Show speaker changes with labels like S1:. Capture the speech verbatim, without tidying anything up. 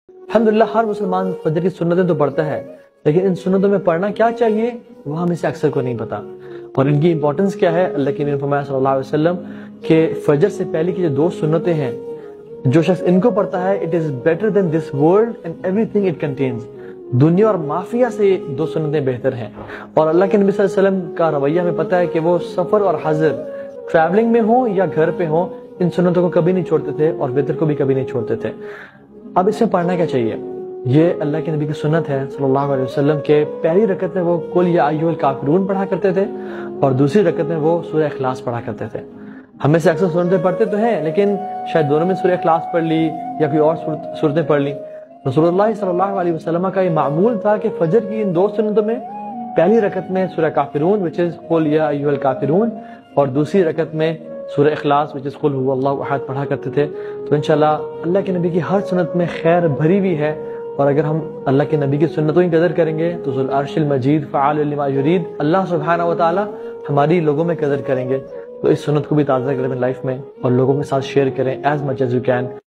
S1: الحمدللہ ہر مسلمان فجر کی سنتیں تو پڑھتا ہے، لیکن ان سنتوں میں پڑھنا کیا چاہیے وہ ہمیں سے اکثر کو نہیں پتا، اور ان کی امپورٹنس کیا ہے۔ اللہ کے نبی نے فرمایا صلی اللہ علیہ وسلم کہ فجر سے پہلے کی جو دو سنتیں ہیں، جو شخص ان کو پڑھتا ہے it is better than this world and everything it contains، دنیا اور مافیہ سے دو سنتیں بہتر ہیں۔ اور اللہ کے نبی صلی اللہ علیہ وسلم کا رویہ ہمیں پتہ ہے کہ وہ سفر اور حضر، ٹریولنگ میں ہوں یا گھر پہ ہوں، ان سنتوں کو کبھی نہیں چھوڑتے تھے اور وتر کو بھی کبھی نہیں چھوڑتے تھے۔ اب اس میں پڑھنا کیا چاہیے؟ یہ اللہ کے نبی کی سنت ہے صلی اللہ علیہ وسلم کے پہلی رکعت میں وہ قل یا ایھا الکافرون پڑھا کرتے تھے، اور دوسری رکعت میں وہ سورہ اخلاص پڑھا کرتے تھے۔ ہمیں سے اکثر سنتیں پڑھتے تو ہیں، لیکن شاید دونوں میں سورہ اخلاص پڑھ لی یا کوئی اور صورتیں پڑھ لی۔ رسول اللہ صلی اللہ علیہ وسلم کا یہ معمول تھا کہ فجر کی ان دو سنتوں میں پہلی رکعت میں سورہ کافرون which is قل یا ایھا الکافرون، اور دوسری رکعت میں سورہ اخلاص which is قل هو اللہ احد پڑھا کرتے تھے۔ تو انشاءاللہ اللہ کے نبی کی ہر سنت میں خیر بھری ہوئی ہے، اور اگر ہم اللہ کے نبی کی سنتوں کی قدر کریں گے تو ذو العرش المجید فعال لما یرید، اللہ سبحانہ و تعالی ہماری لوگوں میں قدر کریں گے۔ تو اس سنت کو بھی تازہ کریں اپنی لائف میں اور لوگوں کے ساتھ شیئر کریں as much as you can۔